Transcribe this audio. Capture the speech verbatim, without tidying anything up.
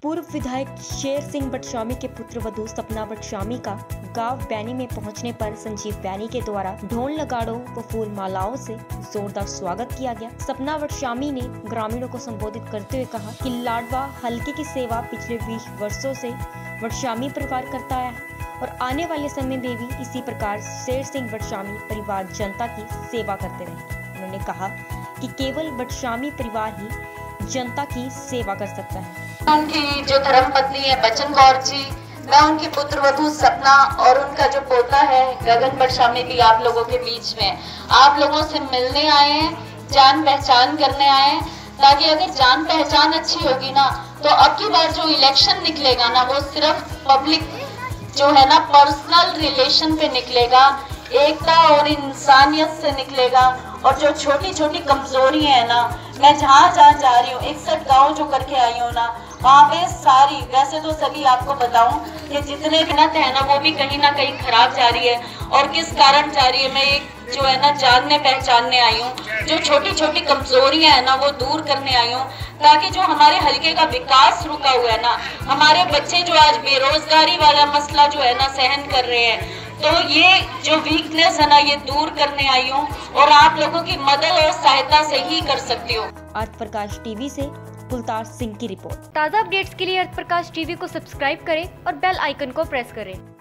पूर्व विधायक शेर सिंह बटशामी के पुत्र वधू सपना बटशामी का गांव बैनी में पहुंचने पर संजीव बैनी के द्वारा ढोल नगाड़ों व फूल मालाओं से जोरदार स्वागत किया गया। सपना बटशामी ने ग्रामीणों को संबोधित करते हुए कहा कि लाडवा हलके की सेवा पिछले बीस वर्षों से बटशामी परिवार करता आया है और आने वाले समय में भी इसी प्रकार शेर सिंह बटशामी परिवार जनता की सेवा करते रहेंगे। उन्होंने कहा कि केवल बटशामी परिवार ही जनता की सेवा कर सकता है। उनकी जो धर्मपत्नी है बच्चन कौर जी, मैं उनकी पुत्र वधू सपना और उनका जो पोता है गगन बटशामी भी आप लोगों के बीच में आप लोगों से मिलने आए हैं, जान पहचान करने आए हैं, ताकि अगर जान पहचान अच्छी होगी ना तो अब की बार जो इलेक्शन निकलेगा ना वो सिर्फ पब्लिक जो है ना पर्सनल रिलेशन पे निकलेगा, एकता और इंसानियत से निकलेगा। और जो छोटी छोटी कमजोरी है ना, मैं जहाँ जहाँ जा रही हूँ इकसठ गाँव जो करके आई हूँ ना, वहाँ पे सारी, वैसे तो सभी आपको बताऊं कि जितने भी नत है ना वो भी कहीं ना कहीं खराब जा रही है। और किस कारण जा रही है, मैं एक जो है ना जानने पहचानने आई हूँ, जो छोटी छोटी कमजोरियां है ना वो दूर करने आई हूँ, ताकि जो हमारे हलके का विकास रुका हुआ है ना, हमारे बच्चे जो आज बेरोजगारी वाला मसला जो है ना सहन कर रहे हैं, तो ये जो वीकनेस है ना ये दूर करने आई हूँ और आप लोगों की मदद और सहायता से ही कर सकती हूँ। अर्थ प्रकाश टीवी से कुलतार सिंह की रिपोर्ट। ताज़ा अपडेट्स के लिए अर्थ प्रकाश टीवी को सब्सक्राइब करें और बेल आइकन को प्रेस करें।